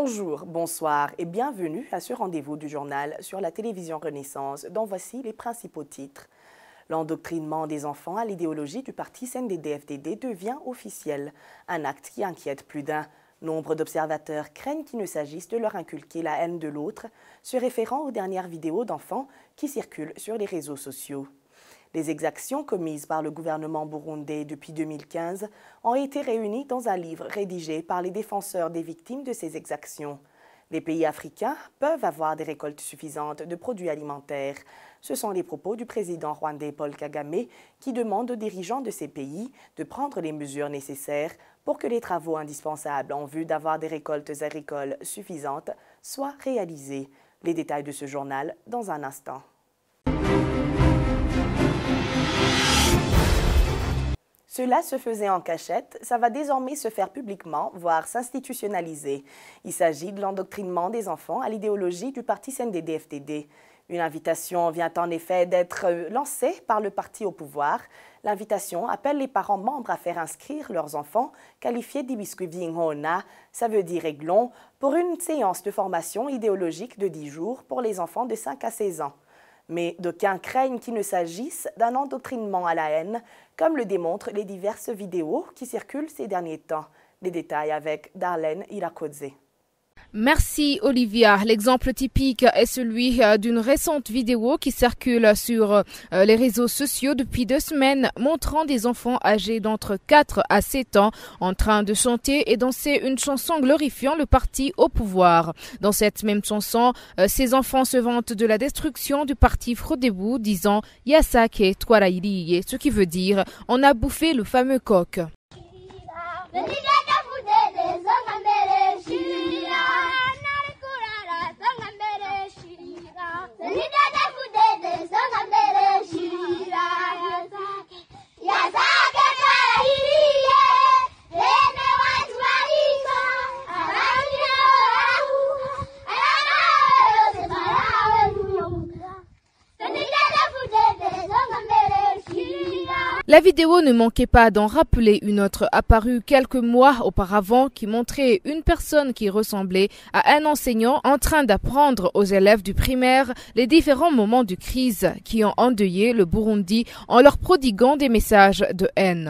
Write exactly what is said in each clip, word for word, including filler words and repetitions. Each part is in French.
Bonjour, bonsoir et bienvenue à ce rendez-vous du journal sur la télévision Renaissance dont voici les principaux titres. L'endoctrinement des enfants à l'idéologie du parti C N D D F D D devient officiel, un acte qui inquiète plus d'un. Nombre d'observateurs craignent qu'il ne s'agisse de leur inculquer la haine de l'autre, se référant aux dernières vidéos d'enfants qui circulent sur les réseaux sociaux. Les exactions commises par le gouvernement burundais depuis deux mille quinze ont été réunies dans un livre rédigé par les défenseurs des victimes de ces exactions. Les pays africains peuvent avoir des récoltes suffisantes de produits alimentaires. Ce sont les propos du président rwandais Paul Kagame qui demande aux dirigeants de ces pays de prendre les mesures nécessaires pour que les travaux indispensables en vue d'avoir des récoltes agricoles suffisantes soient réalisés. Les détails de ce journal dans un instant. Cela se faisait en cachette, ça va désormais se faire publiquement, voire s'institutionnaliser. Il s'agit de l'endoctrinement des enfants à l'idéologie du parti C N D D F D D. Une invitation vient en effet d'être lancée par le parti au pouvoir. L'invitation appelle les parents membres à faire inscrire leurs enfants, qualifiés d'ibiskuvinghona, ça veut dire aiglon, pour une séance de formation idéologique de dix jours pour les enfants de cinq à seize ans. Mais d'aucuns craignent qu'il ne s'agisse d'un endoctrinement à la haine, comme le démontrent les diverses vidéos qui circulent ces derniers temps. Les détails avec Darlene Irakodze. Merci Olivia. L'exemple typique est celui d'une récente vidéo qui circule sur les réseaux sociaux depuis deux semaines montrant des enfants âgés d'entre quatre à sept ans en train de chanter et danser une chanson glorifiant le parti au pouvoir. Dans cette même chanson, ces enfants se vantent de la destruction du parti Frodebu disant « Yasake Twarairiye », ce qui veut dire « on a bouffé le fameux coq ». La vidéo ne manquait pas d'en rappeler une autre apparue quelques mois auparavant qui montrait une personne qui ressemblait à un enseignant en train d'apprendre aux élèves du primaire les différents moments de crise qui ont endeuillé le Burundi en leur prodiguant des messages de haine.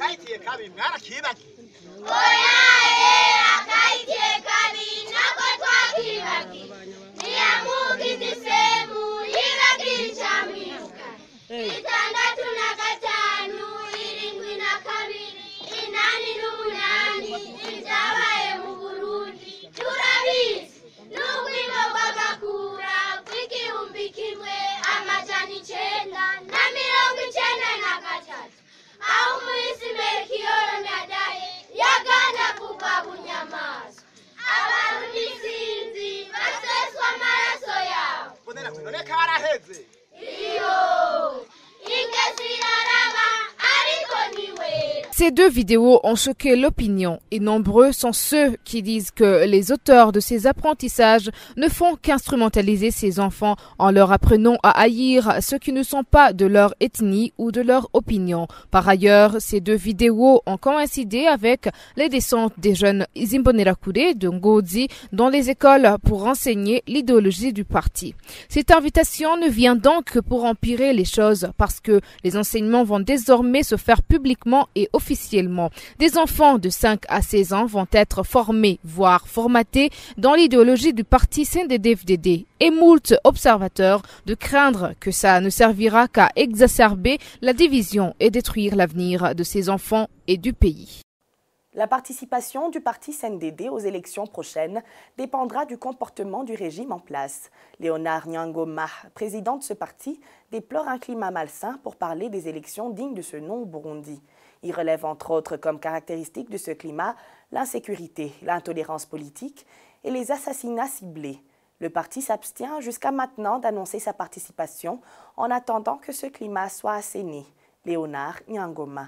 Ces deux vidéos ont choqué l'opinion et nombreux sont ceux qui disent que les auteurs de ces apprentissages ne font qu'instrumentaliser ces enfants en leur apprenant à haïr ceux qui ne sont pas de leur ethnie ou de leur opinion. Par ailleurs, ces deux vidéos ont coïncidé avec les descentes des jeunes Imbonerakure de Ngozi dans les écoles pour enseigner l'idéologie du parti. Cette invitation ne vient donc que pour empirer les choses parce que les enseignements vont désormais se faire publiquement et officiellement. Officiellement. Des enfants de cinq à seize ans vont être formés, voire formatés dans l'idéologie du parti C N D D F D D et moult observateurs de craindre que ça ne servira qu'à exacerber la division et détruire l'avenir de ces enfants et du pays. La participation du parti C N D D aux élections prochaines dépendra du comportement du régime en place. Léonard Nyangoma, président de ce parti, déplore un climat malsain pour parler des élections dignes de ce nom au Burundi. Il relève entre autres comme caractéristique de ce climat l'insécurité, l'intolérance politique et les assassinats ciblés. Le parti s'abstient jusqu'à maintenant d'annoncer sa participation en attendant que ce climat soit assaini. Léonard Nyangoma.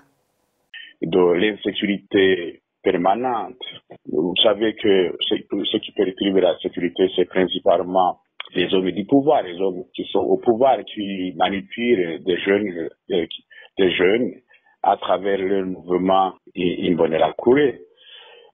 De l'insécurité permanente. Vous savez que ce qui perturbe la sécurité, c'est principalement les hommes du pouvoir, les hommes qui sont au pouvoir, qui manipulent des jeunes, des jeunes à travers le mouvement Imbonerakure.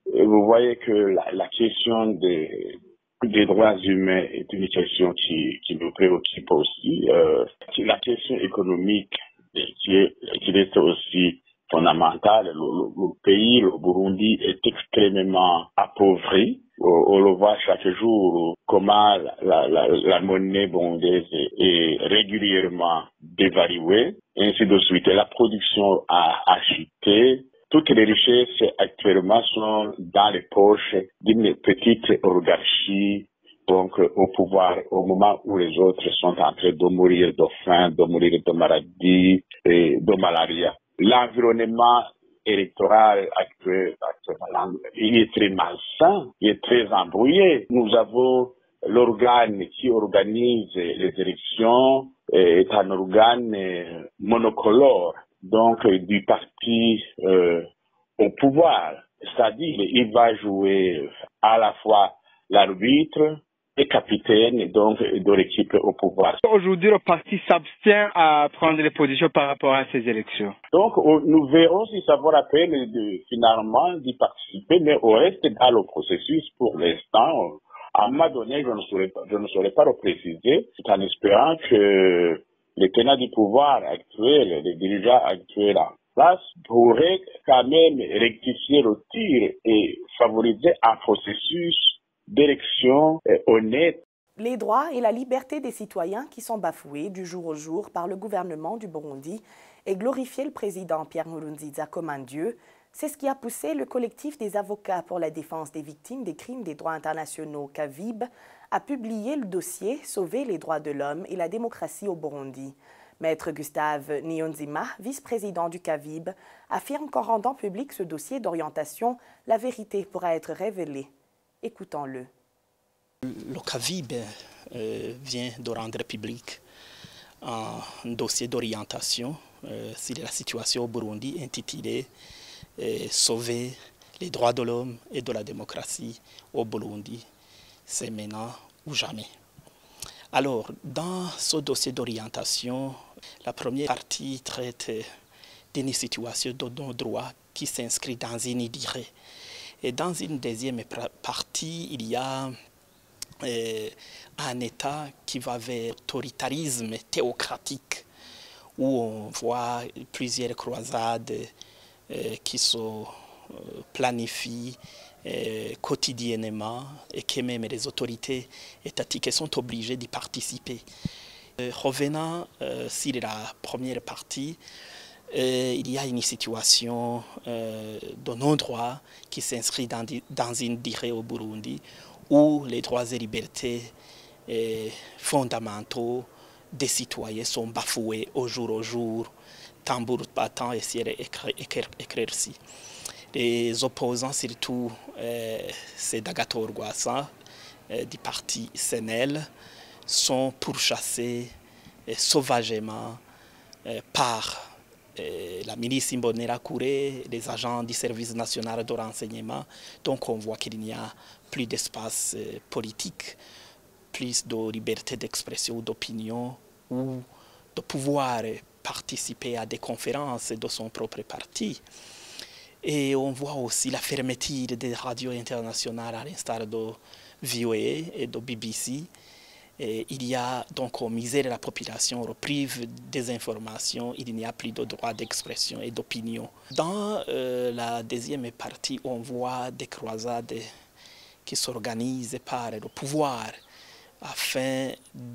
Et vous voyez que la, la question des, des droits humains est une question qui, qui nous préoccupe aussi. Euh, la question économique qui est, qui est aussi fondamentale. Le, le, le pays, le Burundi, est extrêmement appauvri. On le voit chaque jour comment la, la, la monnaie burundaise est, est régulièrement dévaluée, ainsi de suite. Et la production a, a chuté. Toutes les richesses actuellement sont dans les poches d'une petite oligarchie, donc au pouvoir, au moment où les autres sont en train de mourir de faim, de mourir de maladie et de malaria. L'environnement électoral actuel, actuellement, il est très malsain, il est très embrouillé. Nous avons l'organe qui organise les élections, est un organe monocolore, donc du parti euh, au pouvoir. C'est-à-dire, il va jouer à la fois l'arbitre et capitaine donc de l'équipe au pouvoir. Aujourd'hui, le parti s'abstient à prendre des positions par rapport à ces élections. Donc, nous verrons si ça vaut la peine de, finalement d'y participer, mais on reste dans le processus pour l'instant. À un moment donné, je ne saurais pas, je ne saurais pas le préciser, c'est en espérant que les tenants du pouvoir actuel, les dirigeants actuels en place, pourraient quand même rectifier le tir et favoriser un processus d'élection honnête. Les droits et la liberté des citoyens qui sont bafoués du jour au jour par le gouvernement du Burundi et glorifier le président Pierre Nkurunziza comme un dieu, c'est ce qui a poussé le collectif des avocats pour la défense des victimes des crimes des droits internationaux, C A V I B, à publier le dossier « Sauver les droits de l'homme et la démocratie au Burundi ». Maître Gustave Niyonzima, vice-président du C A V I B, affirme qu'en rendant public ce dossier d'orientation, la vérité pourra être révélée. Écoutons-le. Le C A V I B euh, vient de rendre public un dossier d'orientation euh, sur la situation au Burundi intitulé euh, « Sauver les droits de l'homme et de la démocratie au Burundi, c'est maintenant ou jamais ». Alors, dans ce dossier d'orientation, la première partie traite d'une situation de non-droit qui s'inscrit dans une durée. Et dans une deuxième partie, il y a euh, un État qui va vers l'autoritarisme théocratique, où on voit plusieurs croisades euh, qui se euh, planifient euh, quotidiennement et que même les autorités étatiques sont obligées d'y participer. Euh, revenant euh, sur la première partie, Euh, il y a une situation euh, de non-droit qui s'inscrit dans, dans une durée au Burundi où les droits et libertés euh, fondamentaux des citoyens sont bafoués au jour au jour, tambour battant et ciel éclairci. Les opposants, surtout, euh, c'est Dagator Rwasa euh, du parti S N L, sont pourchassés euh, sauvagement euh, par la milice Imbonerakure, les agents du service national de renseignement. Donc on voit qu'il n'y a plus d'espace politique, plus de liberté d'expression, d'opinion ou de pouvoir participer à des conférences de son propre parti. Et on voit aussi la fermeture des radios internationales à l'instar de V O A et de B B C. Et il y a donc au misère de la population, on prive des informations, il n'y a plus de droit d'expression et d'opinion. Dans euh, la deuxième partie, on voit des croisades qui s'organisent par le pouvoir afin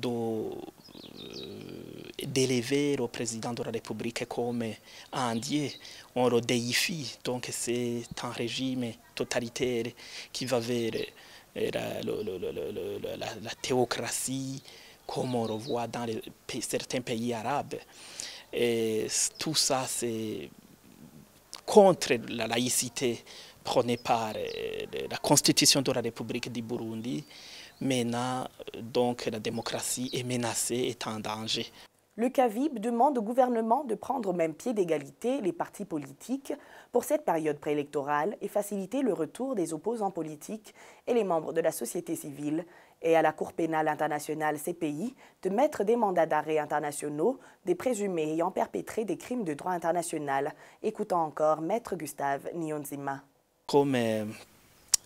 d'élever le président de la République comme un dieu. On le déifie, donc c'est un régime totalitaire qui va vers La, le, le, le, la, la théocratie, comme on le voit dans les, certains pays arabes. Et tout ça, c'est contre la laïcité prônée par la Constitution de la République du Burundi. Maintenant, donc, la démocratie est menacée, est en danger. Le C A V I B demande au gouvernement de prendre au même pied d'égalité les partis politiques pour cette période préélectorale et faciliter le retour des opposants politiques et les membres de la société civile, et à la Cour pénale internationale C P I de mettre des mandats d'arrêt internationaux des présumés ayant perpétré des crimes de droit international. Écoutons encore Maître Gustave Niyonzima. Comme euh,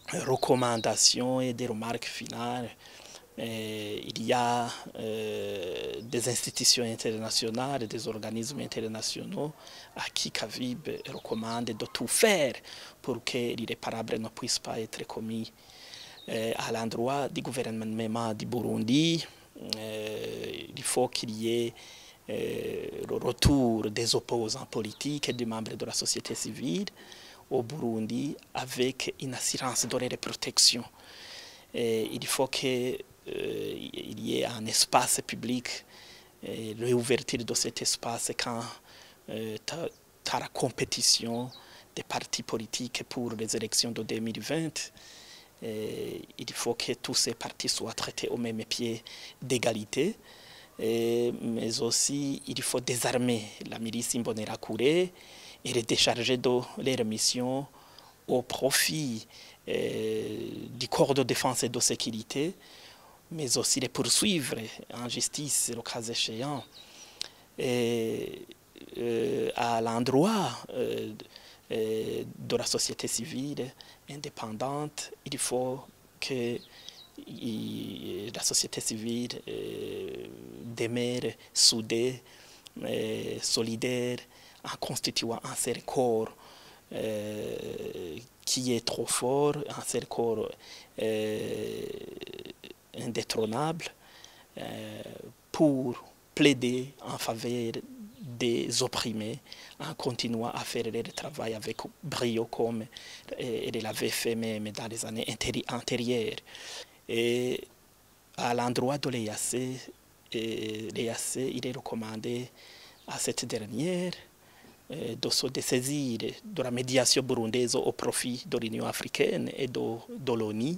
recommandations et des remarques finales, et il y a euh, des institutions internationales, des organismes internationaux à qui CAVIB recommande de tout faire pour que l'irréparable ne puisse pas être commis. Euh, à l'endroit du gouvernement du Burundi, euh, il faut qu'il y ait euh, le retour des opposants politiques et des membres de la société civile au Burundi avec une assurance de leur protection. Et il faut qu'il euh, y ait un espace public, et l'ouverture de cet espace quand euh, tu as la compétition des partis politiques pour les élections de deux mille vingt. Et il faut que tous ces partis soient traités au même pied d'égalité. Mais aussi, il faut désarmer la milice Imbonerakure et les décharger de leurs missions au profit euh, du corps de défense et de sécurité, mais aussi les poursuivre en justice, le cas échéant. Et, euh, à l'endroit euh, euh, de la société civile indépendante, il faut que il, la société civile euh, demeure soudée, euh, solidaire, en constituant un seul corps euh, qui est trop fort, un seul corps euh, indétrônable, euh, pour plaider en faveur des opprimés, en continuant à faire leur travail avec brio comme elle l'avait fait même dans les années antérieures. Et à l'endroit de l'E A C, l'E A C, il est recommandé à cette dernière de se dessaisir de la médiation burundaise au profit de l'Union africaine et de, de l'ONU,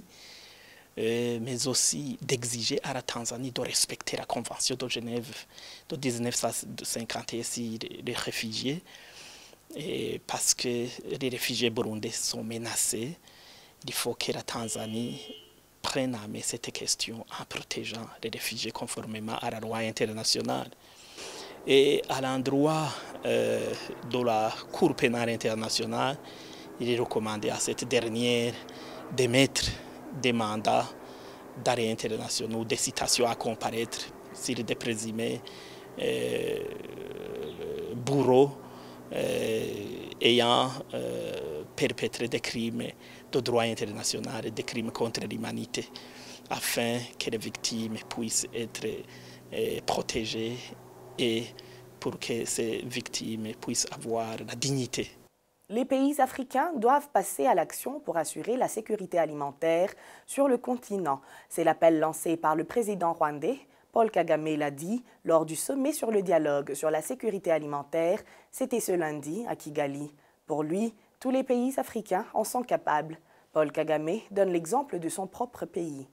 mais aussi d'exiger à la Tanzanie de respecter la Convention de Genève de mille neuf cent cinquante et un sur les réfugiés, et parce que les réfugiés burundais sont menacés. Il faut que la Tanzanie prenne en main cette question en protégeant les réfugiés conformément à la loi internationale. Et à l'endroit euh, de la Cour pénale internationale, il est recommandé à cette dernière d'émettre des mandats d'arrêt internationaux, des citations à comparaître sur des présumés euh, bourreaux euh, ayant euh, perpétré des crimes de droit international et des crimes contre l'humanité, afin que les victimes puissent être euh, protégées et pour que ces victimes puissent avoir la dignité. Les pays africains doivent passer à l'action pour assurer la sécurité alimentaire sur le continent. C'est l'appel lancé par le président rwandais. Paul Kagame l'a dit lors du sommet sur le dialogue sur la sécurité alimentaire. C'était ce lundi à Kigali. Pour lui, tous les pays africains en sont capables. Paul Kagame donne l'exemple de son propre pays.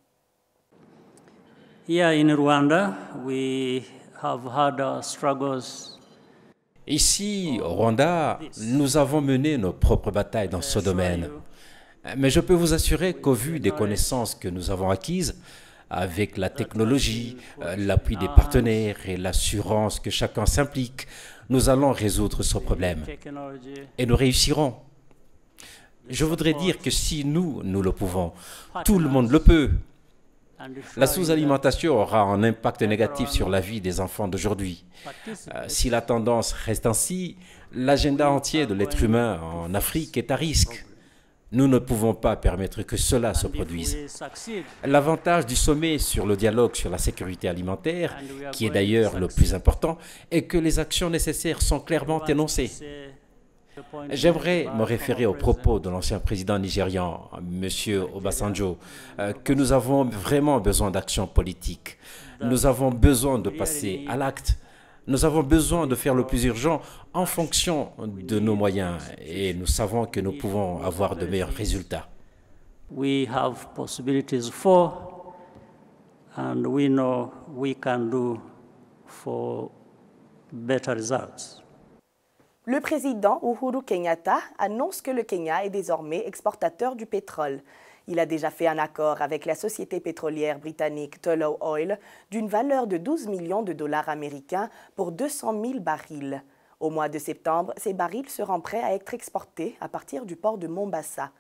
Here in Rwanda, we have had uh, struggles. Ici, au Rwanda, nous avons mené nos propres batailles dans ce domaine. Mais je peux vous assurer qu'au vu des connaissances que nous avons acquises, avec la technologie, l'appui des partenaires et l'assurance que chacun s'implique, nous allons résoudre ce problème. Et nous réussirons. Je voudrais dire que si nous, nous le pouvons, tout le monde le peut. La sous-alimentation aura un impact négatif sur la vie des enfants d'aujourd'hui. Euh, si la tendance reste ainsi, l'agenda entier de l'être humain en Afrique est à risque. Nous ne pouvons pas permettre que cela se produise. L'avantage du sommet sur le dialogue sur la sécurité alimentaire, qui est d'ailleurs le plus important, est que les actions nécessaires sont clairement énoncées. J'aimerais me référer aux propos de l'ancien président nigérian, M. Obasanjo, euh, que nous avons vraiment besoin d'action politique. Nous avons besoin de passer à l'acte. Nous avons besoin de faire le plus urgent en fonction de nos moyens et nous savons que nous pouvons avoir de meilleurs résultats. We have possibilities for and we know we can do for better results. Le président Uhuru Kenyatta annonce que le Kenya est désormais exportateur du pétrole. Il a déjà fait un accord avec la société pétrolière britannique Tullow Oil d'une valeur de douze millions de dollars américains pour deux cent mille barils. Au mois de septembre, ces barils seront prêts à être exportés à partir du port de Mombasa.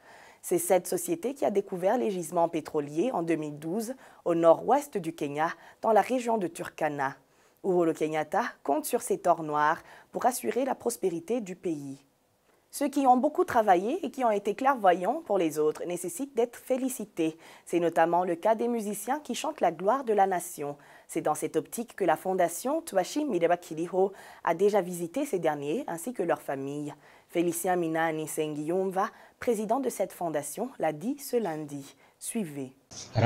C'est cette société qui a découvert les gisements pétroliers en deux mille douze au nord-ouest du Kenya, dans la région de Turkana. Uhuru Kenyatta compte sur ces thors noirs pour assurer la prospérité du pays. Ceux qui ont beaucoup travaillé et qui ont été clairvoyants pour les autres nécessitent d'être félicités. C'est notamment le cas des musiciens qui chantent la gloire de la nation. C'est dans cette optique que la fondation Tuashi Mireba Kiriho a déjà visité ces derniers ainsi que leurs familles. Félicien Minani Sengiyumva, président de cette fondation, l'a dit ce lundi. Suivez.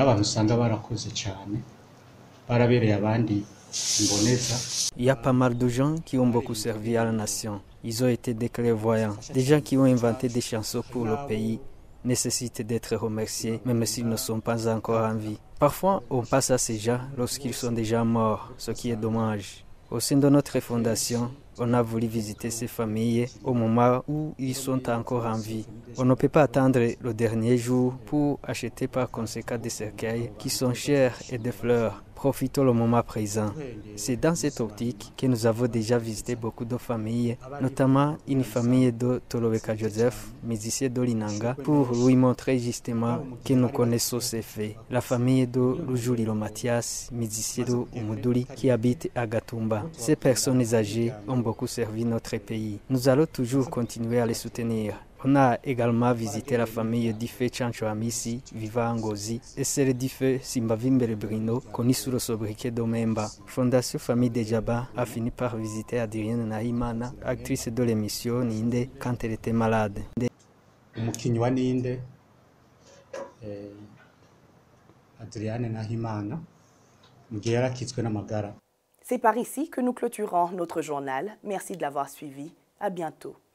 Il y a pas mal de gens qui ont beaucoup servi à la nation. Ils ont été des clairvoyants. Des gens qui ont inventé des chansons pour le pays nécessitent d'être remerciés, même s'ils ne sont pas encore en vie. Parfois, on passe à ces gens lorsqu'ils sont déjà morts, ce qui est dommage. Au sein de notre fondation, on a voulu visiter ces familles au moment où ils sont encore en vie. On ne peut pas attendre le dernier jour pour acheter par conséquent des cercueils qui sont chers et des fleurs. Profitons le moment présent. C'est dans cette optique que nous avons déjà visité beaucoup de familles, notamment une famille de Tolobeka Joseph, musicien d'Olinanga, pour lui montrer justement que nous connaissons ses faits. La famille de Lujulilo Mathias, musicien de Umuduri, qui habite à Gatumba. Ces personnes âgées ont beaucoup servi notre pays. Nous allons toujours continuer à les soutenir. On a également visité la famille d'Ife Chancho Amisi, vivant en Ngozi, et celle d'Ife Simbavimbere Brino, connue sous le sobriquet d'Omemba. Fondation Famille de Jaba a fini par visiter Adrienne Nahimana, actrice de l'émission Ninde, quand elle était malade. Umukinyi wa Ninde, eh, Adrienne Nahimana, mu gihe yarakitswe n'amagara. C'est par ici que nous clôturons notre journal. Merci de l'avoir suivi. À bientôt.